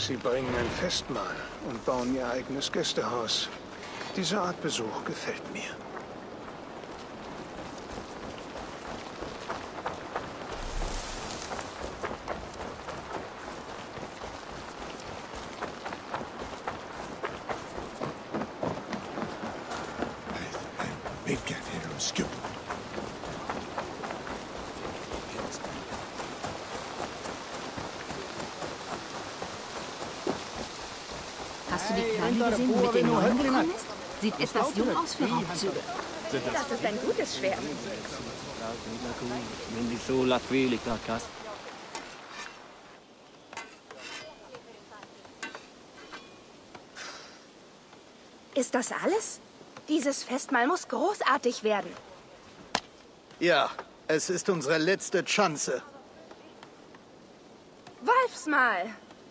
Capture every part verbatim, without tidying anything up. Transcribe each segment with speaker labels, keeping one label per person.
Speaker 1: Sie bringen ein Festmahl und bauen ihr eigenes Gästehaus. Diese Art Besuch gefällt mir.
Speaker 2: Hast du die Kleine gesehen, die mit den Neuen gekommen ist? Sieht etwas jung aus für Raubzüge.
Speaker 3: Das ist ein gutes Schwert.
Speaker 4: Ist das alles? Dieses Festmahl muss großartig werden.
Speaker 5: Ja, es ist unsere letzte Chance.
Speaker 4: Wolfsmahl!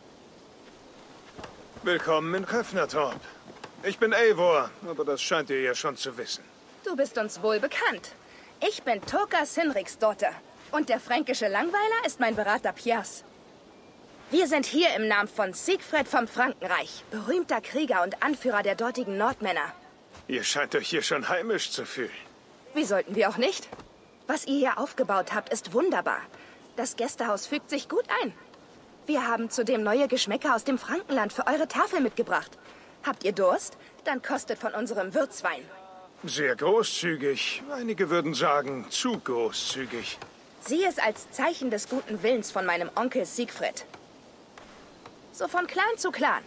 Speaker 1: Willkommen in Höfnertorp. Ich bin Eivor, aber das scheint ihr ja schon zu wissen.
Speaker 4: Du bist uns wohl bekannt. Ich bin Toka Sinriks Dotter. Und der fränkische Langweiler ist mein Berater Piers. Wir sind hier im Namen von Siegfried vom Frankenreich, berühmter Krieger und Anführer der dortigen Nordmänner.
Speaker 1: Ihr scheint euch hier schon heimisch zu fühlen.
Speaker 4: Wie sollten wir auch nicht? Was ihr hier aufgebaut habt, ist wunderbar. Das Gästehaus fügt sich gut ein. Wir haben zudem neue Geschmäcker aus dem Frankenland für eure Tafel mitgebracht. Habt ihr Durst? Dann kostet von unserem Würzwein.
Speaker 1: Sehr großzügig. Einige würden sagen, zu großzügig.
Speaker 4: Sieh es als Zeichen des guten Willens von meinem Onkel Siegfried. So von Clan zu Clan.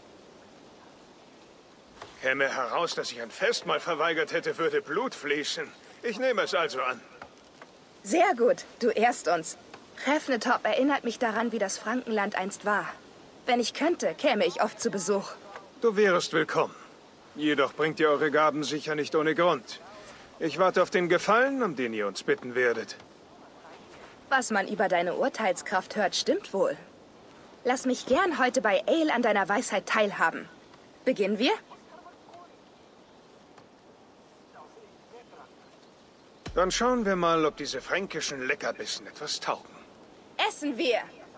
Speaker 1: Käme heraus, dass ich ein Festmahl verweigert hätte, würde Blut fließen. Ich nehme es also an.
Speaker 4: Sehr gut, du ehrst uns. Höfnertorp erinnert mich daran, wie das Frankenland einst war. Wenn ich könnte, käme ich oft zu Besuch.
Speaker 1: Du wärest willkommen. Jedoch bringt ihr eure Gaben sicher nicht ohne Grund. Ich warte auf den Gefallen, um den ihr uns bitten werdet.
Speaker 4: Was man über deine Urteilskraft hört, stimmt wohl. Lass mich gern heute bei Ale an deiner Weisheit teilhaben. Beginnen wir?
Speaker 1: Dann schauen wir mal, ob diese fränkischen Leckerbissen etwas taugen.
Speaker 4: Essen wir!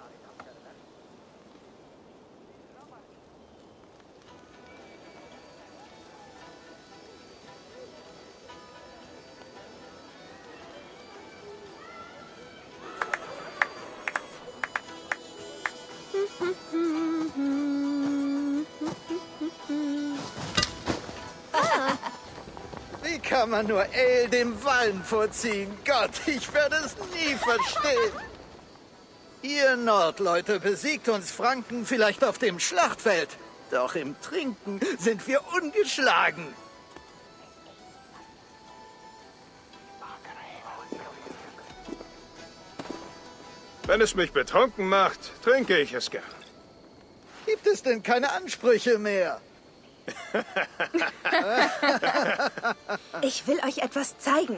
Speaker 5: Wie kann man nur Ale dem Wallen vorziehen? Gott, ich werde es nie verstehen. Ihr Nordleute besiegt uns Franken vielleicht auf dem Schlachtfeld. Doch im Trinken sind wir ungeschlagen.
Speaker 1: Wenn es mich betrunken macht, trinke ich es gern.
Speaker 5: Gibt es denn keine Ansprüche mehr?
Speaker 4: Ich will euch etwas zeigen.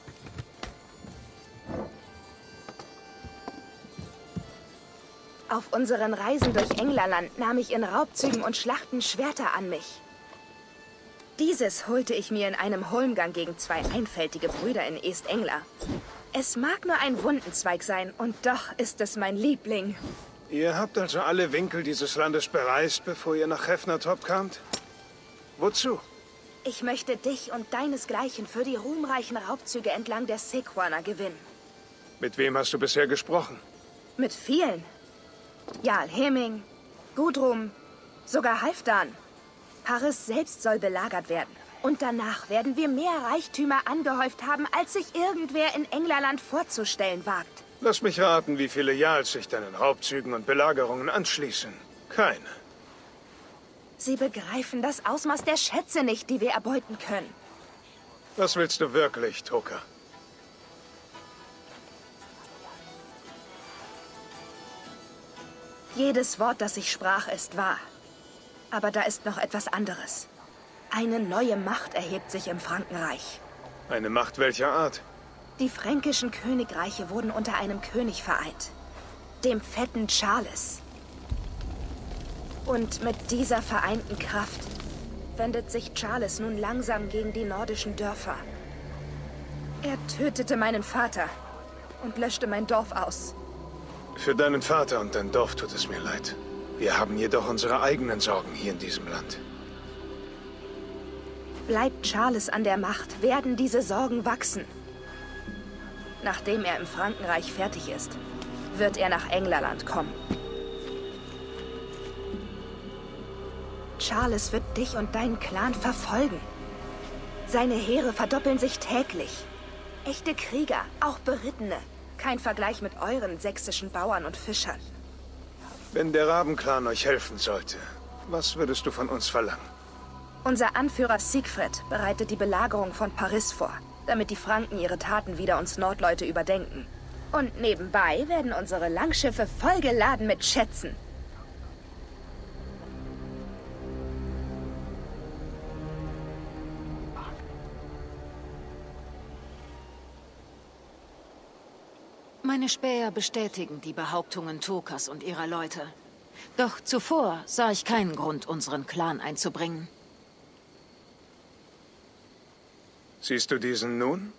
Speaker 4: Auf unseren Reisen durch Englerland nahm ich in Raubzügen und Schlachten Schwerter an mich. Dieses holte ich mir in einem Holmgang gegen zwei einfältige Brüder in East-Engler. Es mag nur ein Wundenzweig sein, und doch ist es mein Liebling.
Speaker 1: Ihr habt also alle Winkel dieses Landes bereist, bevor ihr nach Höfnertorp kamt? Wozu?
Speaker 4: Ich möchte dich und deinesgleichen für die ruhmreichen Raubzüge entlang der Sequana gewinnen.
Speaker 1: Mit wem hast du bisher gesprochen?
Speaker 4: Mit vielen. Jarl Heming, Gudrun, sogar Halfdan. Paris selbst soll belagert werden. Und danach werden wir mehr Reichtümer angehäuft haben, als sich irgendwer in Englerland vorzustellen wagt.
Speaker 1: Lass mich raten, wie viele Jarls sich deinen Raubzügen und Belagerungen anschließen. Keine.
Speaker 4: Sie begreifen das Ausmaß der Schätze nicht, die wir erbeuten können.
Speaker 1: Was willst du wirklich, Toka?
Speaker 4: Jedes Wort, das ich sprach, ist wahr. Aber da ist noch etwas anderes. Eine neue Macht erhebt sich im Frankenreich.
Speaker 1: Eine Macht welcher Art?
Speaker 4: Die fränkischen Königreiche wurden unter einem König vereint. Dem fetten Charles. Und mit dieser vereinten Kraft wendet sich Charles nun langsam gegen die nordischen Dörfer. Er tötete meinen Vater und löschte mein Dorf aus.
Speaker 1: Für deinen Vater und dein Dorf tut es mir leid. Wir haben jedoch unsere eigenen Sorgen hier in diesem Land.
Speaker 4: Bleibt Charles an der Macht, werden diese Sorgen wachsen. Nachdem er im Frankenreich fertig ist, wird er nach Englerland kommen. Charles wird dich und deinen Clan verfolgen. Seine Heere verdoppeln sich täglich. Echte Krieger, auch Berittene. Kein Vergleich mit euren sächsischen Bauern und Fischern.
Speaker 1: Wenn der Rabenclan euch helfen sollte, was würdest du von uns verlangen?
Speaker 4: Unser Anführer Siegfried bereitet die Belagerung von Paris vor, damit die Franken ihre Taten wieder uns Nordleute überdenken. Und nebenbei werden unsere Langschiffe vollgeladen mit Schätzen.
Speaker 2: Meine Späher bestätigen die Behauptungen Tokas und ihrer Leute. Doch zuvor sah ich keinen Grund, unseren Clan einzubringen.
Speaker 1: Siehst du diesen nun?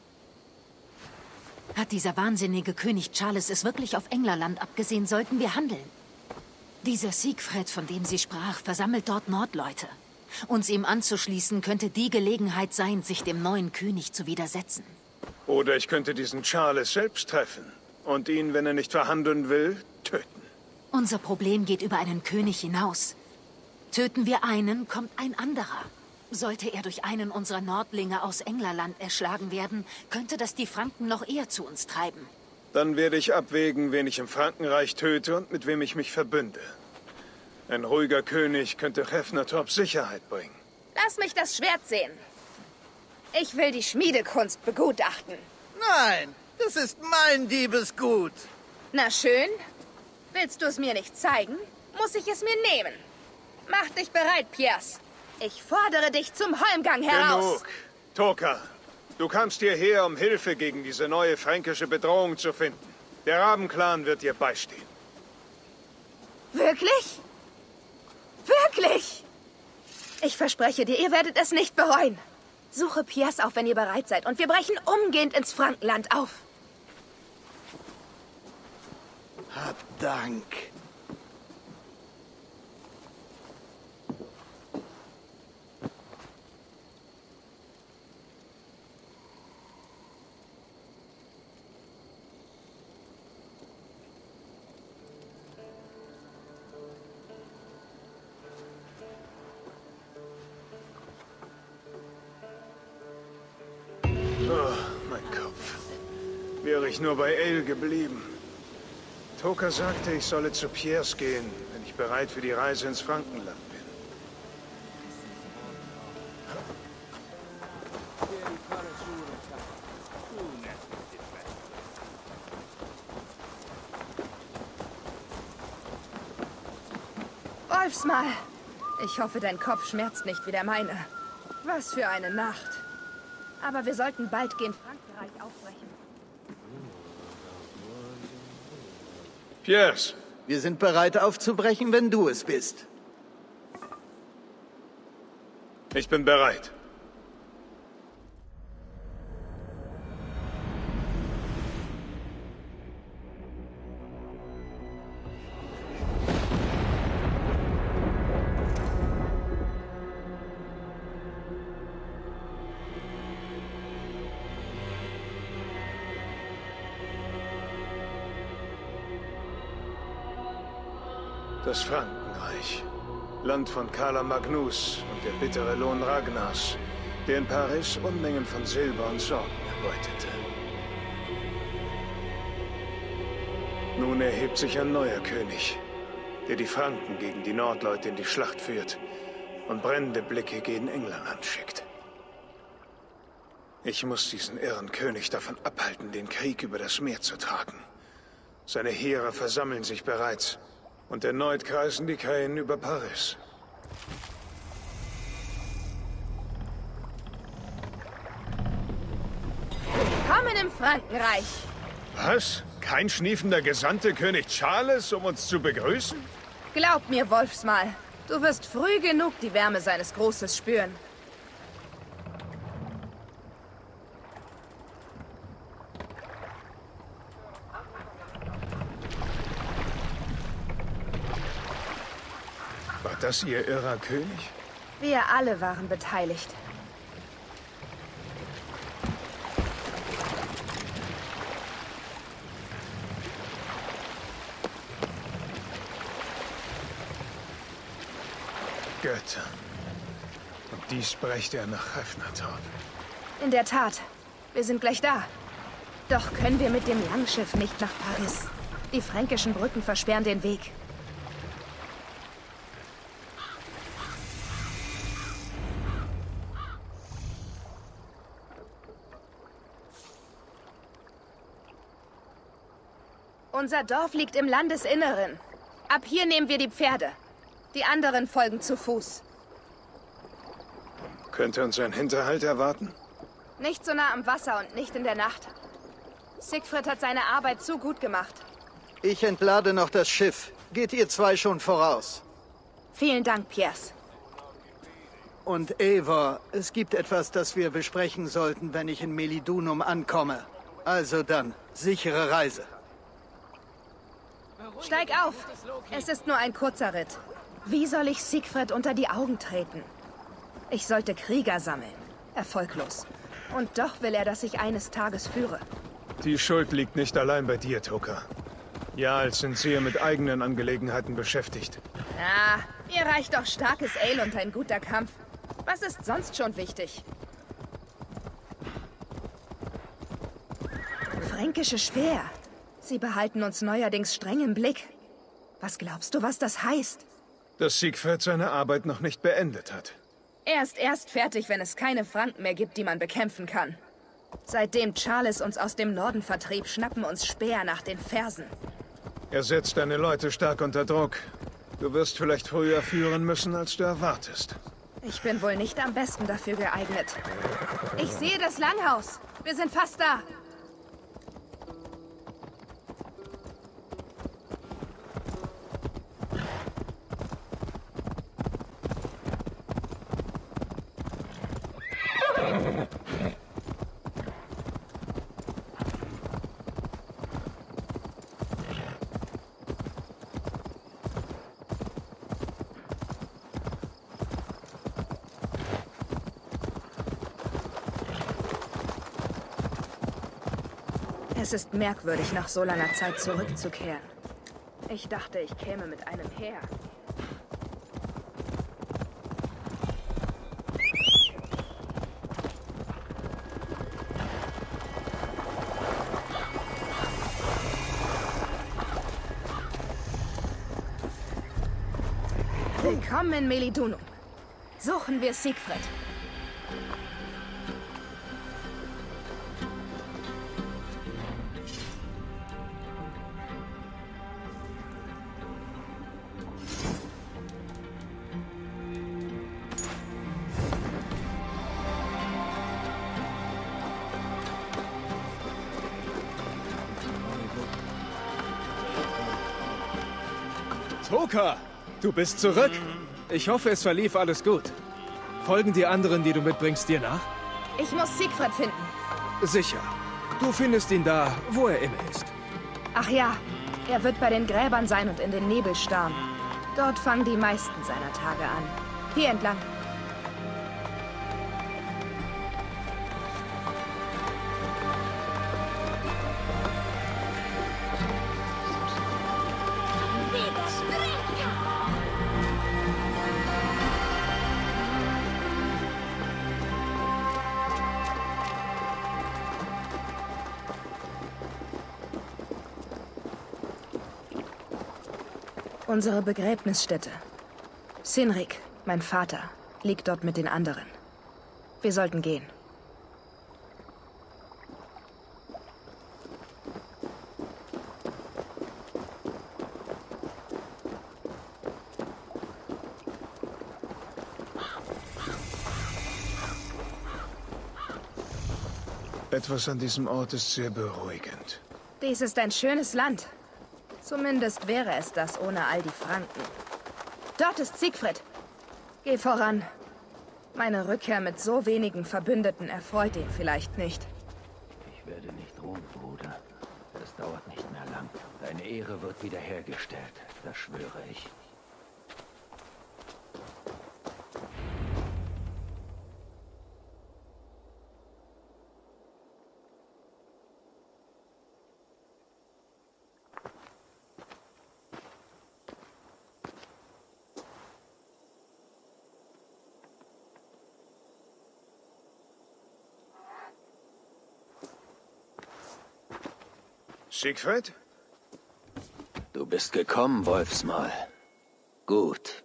Speaker 2: Hat dieser wahnsinnige König Charles es wirklich auf Englerland abgesehen, sollten wir handeln. Dieser Siegfried, von dem sie sprach, versammelt dort Nordleute. Uns ihm anzuschließen, könnte die Gelegenheit sein, sich dem neuen König zu widersetzen.
Speaker 1: Oder ich könnte diesen Charles selbst treffen und ihn, wenn er nicht verhandeln will, töten.
Speaker 2: Unser Problem geht über einen König hinaus. Töten wir einen, kommt ein anderer. Sollte er durch einen unserer Nordlinge aus Englerland erschlagen werden, könnte das die Franken noch eher zu uns treiben.
Speaker 1: Dann werde ich abwägen, wen ich im Frankenreich töte und mit wem ich mich verbünde. Ein ruhiger König könnte Hefnertorp Sicherheit bringen.
Speaker 4: Lass mich das Schwert sehen. Ich will die Schmiedekunst begutachten.
Speaker 5: Nein, das ist mein Diebesgut.
Speaker 4: Na schön. Willst du es mir nicht zeigen, muss ich es mir nehmen. Mach dich bereit, Piers. Ich fordere dich zum Holmgang heraus.
Speaker 1: Genug. Toka, du kamst hierher, um Hilfe gegen diese neue fränkische Bedrohung zu finden. Der Rabenclan wird dir beistehen.
Speaker 4: Wirklich? Wirklich? Ich verspreche dir, ihr werdet es nicht bereuen. Suche Piers auf, wenn ihr bereit seid, und wir brechen umgehend ins Frankenland auf.
Speaker 5: Hab Dank.
Speaker 1: Oh, mein Kopf. Wäre ich nur bei Ale geblieben. Toka sagte, ich solle zu Piers gehen, wenn ich bereit für die Reise ins Frankenland bin.
Speaker 4: Wolfsmal! Ich hoffe, dein Kopf schmerzt nicht wie der meine. Was für eine Nacht. Aber wir sollten bald gen Frankreich aufbrechen.
Speaker 1: Piers!
Speaker 5: Wir sind bereit aufzubrechen, wenn du es bist.
Speaker 1: Ich bin bereit. Das Frankenreich. Land von Karla Magnus und der bittere Lohn Ragnars, der in Paris Unmengen von Silber und Sorgen erbeutete. Nun erhebt sich ein neuer König, der die Franken gegen die Nordleute in die Schlacht führt und brennende Blicke gegen Englerland schickt. Ich muss diesen irren König davon abhalten, den Krieg über das Meer zu tragen. Seine Heere versammeln sich bereits. Und erneut kreisen die Krähen über Paris.
Speaker 4: Willkommen im Frankenreich.
Speaker 1: Was? Kein schniefender Gesandte König Charles, um uns zu begrüßen?
Speaker 4: Glaub mir, Wolfsmal, du wirst früh genug die Wärme seines Grußes spüren.
Speaker 1: das Ihr irrer König?
Speaker 4: Wir alle waren beteiligt.
Speaker 1: Götter. Und dies brächte er nach Hefnertorp.
Speaker 4: In der Tat. Wir sind gleich da. Doch können wir mit dem Langschiff nicht nach Paris. Die fränkischen Brücken versperren den Weg. Unser Dorf liegt im Landesinneren. Ab hier nehmen wir die Pferde. Die anderen folgen zu Fuß.
Speaker 1: Könnte uns ein Hinterhalt erwarten?
Speaker 4: Nicht so nah am Wasser und nicht in der Nacht. Siegfried hat seine Arbeit zu gut gemacht.
Speaker 5: Ich entlade noch das Schiff. Geht ihr zwei schon voraus?
Speaker 4: Vielen Dank, Piers.
Speaker 5: Und Eivor, es gibt etwas, das wir besprechen sollten, wenn ich in Melidunum ankomme. Also dann, sichere Reise.
Speaker 4: Steig auf! Es ist nur ein kurzer Ritt. Wie soll ich Siegfried unter die Augen treten? Ich sollte Krieger sammeln. Erfolglos. Und doch will er, dass ich eines Tages führe.
Speaker 1: Die Schuld liegt nicht allein bei dir, Toka. Ja, als sind Sie ja mit eigenen Angelegenheiten beschäftigt.
Speaker 4: Ah, ihr reicht doch starkes Ale und ein guter Kampf. Was ist sonst schon wichtig? Fränkische Speer. Sie behalten uns neuerdings streng im Blick. Was glaubst du, was das heißt?
Speaker 1: Dass Siegfried seine Arbeit noch nicht beendet hat.
Speaker 4: Er ist erst fertig, wenn es keine Franken mehr gibt, die man bekämpfen kann. Seitdem Charles uns aus dem Norden vertrieb, schnappen uns Speer nach den Fersen.
Speaker 1: Er setzt deine Leute stark unter Druck. Du wirst vielleicht früher führen müssen, als du erwartest.
Speaker 4: Ich bin wohl nicht am besten dafür geeignet. Ich sehe das Langhaus. Wir sind fast da. Es ist merkwürdig, nach so langer Zeit zurückzukehren. Ich dachte, ich käme mit einem Heer. Willkommen in Melidunum. Suchen wir Siegfried.
Speaker 6: Toka, du bist zurück. Ich hoffe, es verlief alles gut. Folgen die anderen, die du mitbringst, dir nach?
Speaker 4: Ich muss Siegfried finden.
Speaker 6: Sicher. Du findest ihn da, wo er immer ist.
Speaker 4: Ach ja, er wird bei den Gräbern sein und in den Nebel starren. Dort fangen die meisten seiner Tage an. Hier entlang. Unsere Begräbnisstätte. Cynric, mein Vater, liegt dort mit den anderen. Wir sollten gehen.
Speaker 1: Etwas an diesem Ort ist sehr beruhigend.
Speaker 4: Dies ist ein schönes Land. Zumindest wäre es das ohne all die Franken. Dort ist Siegfried. Geh voran. Meine Rückkehr mit so wenigen Verbündeten erfreut ihn vielleicht nicht.
Speaker 7: Ich werde nicht ruhen, Bruder. Es dauert nicht mehr lang. Deine Ehre wird wiederhergestellt, das schwöre ich.
Speaker 1: Siegfried?
Speaker 7: Du bist gekommen, Wolfsmaul. Gut.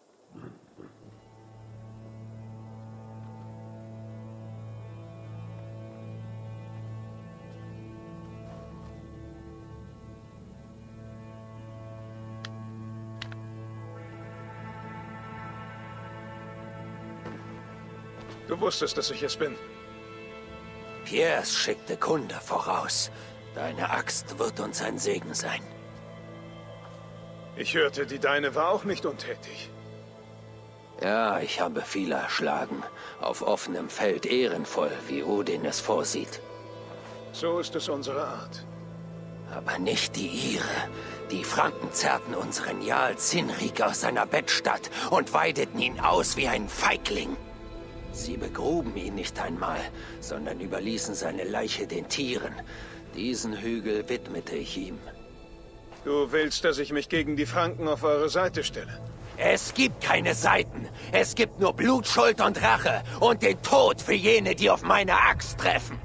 Speaker 1: Du wusstest, dass ich es bin.
Speaker 7: Piers schickte Kunde voraus. Deine Axt wird uns ein Segen sein.
Speaker 1: Ich hörte, die deine war auch nicht untätig.
Speaker 7: Ja, ich habe viele erschlagen. Auf offenem Feld ehrenvoll, wie Odin es vorsieht.
Speaker 1: So ist es unsere Art.
Speaker 7: Aber nicht die ihre. Die Franken zerrten unseren Jarl Sinrik aus seiner Bettstatt und weideten ihn aus wie ein Feigling. Sie begruben ihn nicht einmal, sondern überließen seine Leiche den Tieren. Diesen Hügel widmete ich ihm.
Speaker 1: Du willst, dass ich mich gegen die Franken auf eure Seite stelle?
Speaker 7: Es gibt keine Seiten. Es gibt nur Blut, Schuld und Rache und den Tod für jene, die auf meine Axt treffen.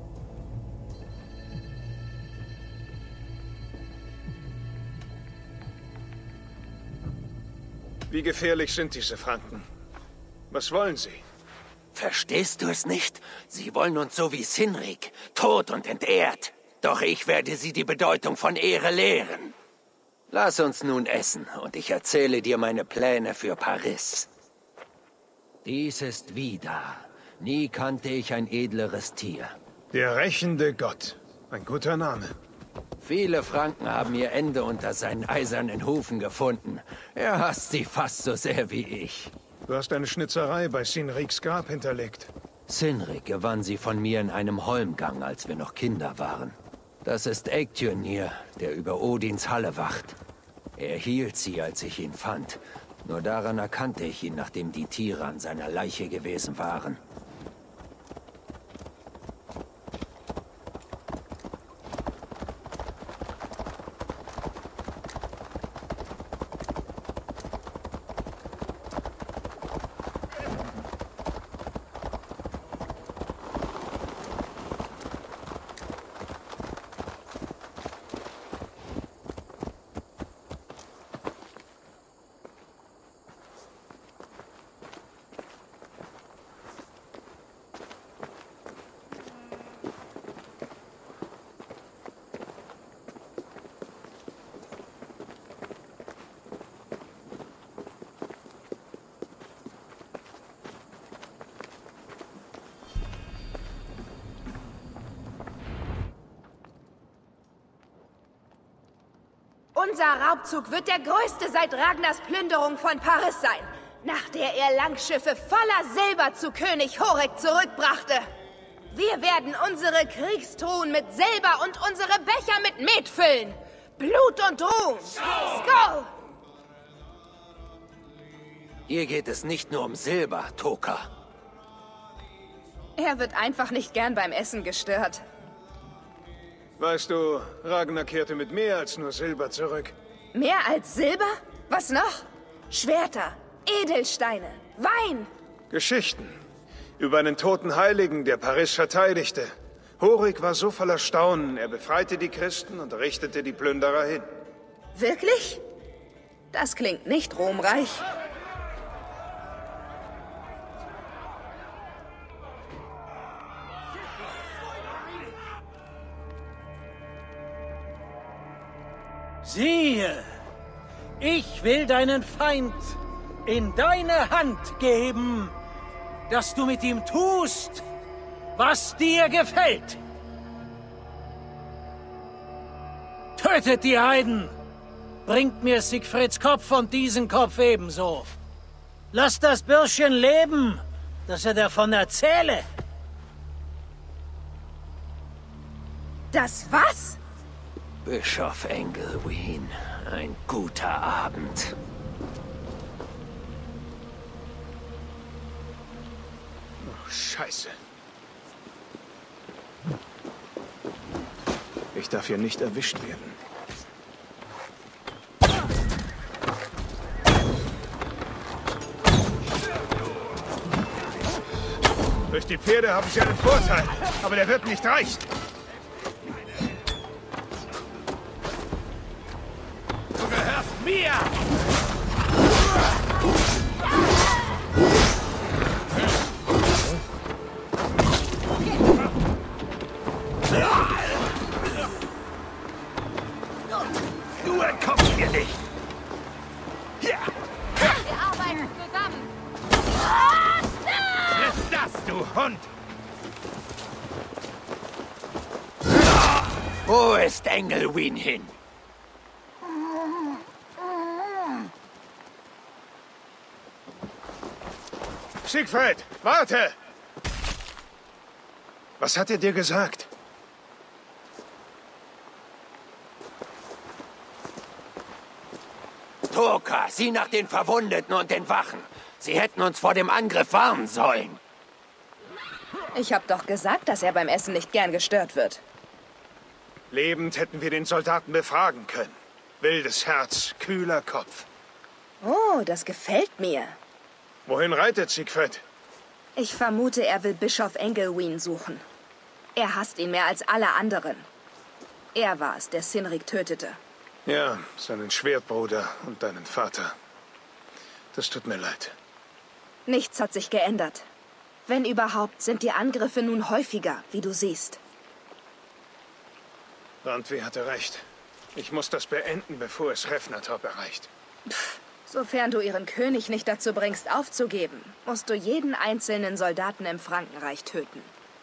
Speaker 1: Wie gefährlich sind diese Franken? Was wollen sie?
Speaker 7: Verstehst du es nicht? Sie wollen uns so wie Sinrik, tot und entehrt. Doch ich werde sie die Bedeutung von Ehre lehren. Lass uns nun essen und ich erzähle dir meine Pläne für Paris. Dies ist Vidar. Nie kannte ich ein edleres Tier.
Speaker 1: Der rächende Gott. Ein guter Name.
Speaker 7: Viele Franken haben ihr Ende unter seinen eisernen Hufen gefunden. Er hasst sie fast so sehr wie ich.
Speaker 1: Du hast eine Schnitzerei bei Sinriks Grab hinterlegt.
Speaker 7: Sinrik gewann sie von mir in einem Holmgang, als wir noch Kinder waren. Das ist Eiktürnir, der über Odins Halle wacht. Er hielt sie, als ich ihn fand. Nur daran erkannte ich ihn, nachdem die Tiere an seiner Leiche gewesen waren.
Speaker 4: Unser Raubzug wird der größte seit Ragnars Plünderung von Paris sein, nach der er Langschiffe voller Silber zu König Horik zurückbrachte. Wir werden unsere Kriegstruhen mit Silber und unsere Becher mit Met füllen. Blut und Ruhm. Skål!
Speaker 7: Hier geht es nicht nur um Silber, Toka.
Speaker 4: Er wird einfach nicht gern beim Essen gestört.
Speaker 1: Weißt du, Ragnar kehrte mit mehr als nur Silber zurück.
Speaker 4: Mehr als Silber? Was noch? Schwerter, Edelsteine, Wein.
Speaker 1: Geschichten. Über einen toten Heiligen, der Paris verteidigte. Horik war so voller Staunen, er befreite die Christen und richtete die Plünderer hin.
Speaker 4: Wirklich? Das klingt nicht ruhmreich.
Speaker 8: Siehe, ich will deinen Feind in deine Hand geben, dass du mit ihm tust, was dir gefällt. Tötet die Heiden, bringt mir Siegfrieds Kopf und diesen Kopf ebenso. Lasst das Bürschchen leben, dass er davon erzähle.
Speaker 4: Das was?
Speaker 7: Bischof Engelwin, ein guter Abend.
Speaker 1: Oh, Scheiße. Ich darf hier nicht erwischt werden. Durch die Pferde habe ich einen Vorteil, aber der wird nicht reichen.
Speaker 7: mir! Du entkommst mir nicht!
Speaker 3: Wir arbeiten zusammen.
Speaker 7: Friss das, du Hund! Wo ist Engelwyn hin?
Speaker 1: Siegfried, warte! Was hat er dir gesagt?
Speaker 7: Toka, sieh nach den Verwundeten und den Wachen. Sie hätten uns vor dem Angriff warnen sollen.
Speaker 4: Ich hab doch gesagt, dass er beim Essen nicht gern gestört wird.
Speaker 1: Lebend hätten wir den Soldaten befragen können. Wildes Herz, kühler Kopf.
Speaker 4: Oh, das gefällt mir.
Speaker 1: Wohin reitet Siegfried?
Speaker 4: Ich vermute, er will Bischof Engelwyn suchen. Er hasst ihn mehr als alle anderen. Er war es, der Cynric tötete.
Speaker 1: Ja, seinen Schwertbruder und deinen Vater. Das tut mir leid.
Speaker 4: Nichts hat sich geändert. Wenn überhaupt, sind die Angriffe nun häufiger, wie du siehst.
Speaker 1: Randvi hatte recht. Ich muss das beenden, bevor es Refnatorp erreicht.
Speaker 4: Pff, sofern du ihren König nicht dazu bringst, aufzugeben, musst du jeden einzelnen Soldaten im Frankenreich töten.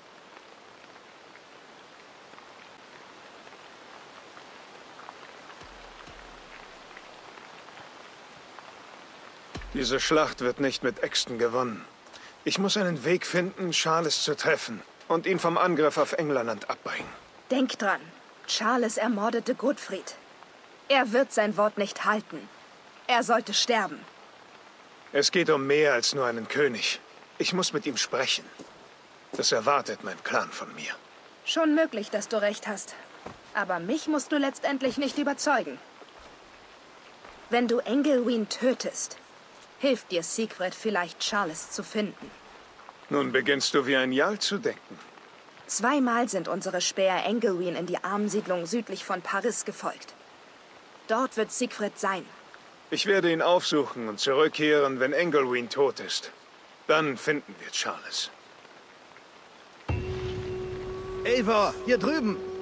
Speaker 1: Diese Schlacht wird nicht mit Äxten gewonnen. Ich muss einen Weg finden, Charles zu treffen und ihn vom Angriff auf Englerland abbringen.
Speaker 4: Denk dran, Charles ermordete Godfried. Er wird sein Wort nicht halten. Er sollte sterben.
Speaker 1: Es geht um mehr als nur einen König. Ich muss mit ihm sprechen. Das erwartet mein Clan von mir.
Speaker 4: Schon möglich, dass du recht hast. Aber mich musst du letztendlich nicht überzeugen. Wenn du Engelwyn tötest, hilft dir Siegfried vielleicht, Charles zu finden.
Speaker 1: Nun beginnst du wie ein Jarl zu denken.
Speaker 4: Zweimal sind unsere Späher Engelwyn in die Armensiedlung südlich von Paris gefolgt. Dort wird Siegfried sein.
Speaker 1: Ich werde ihn aufsuchen und zurückkehren, wenn Engelwyn tot ist. Dann finden wir Charles.
Speaker 5: Eivor, hier drüben.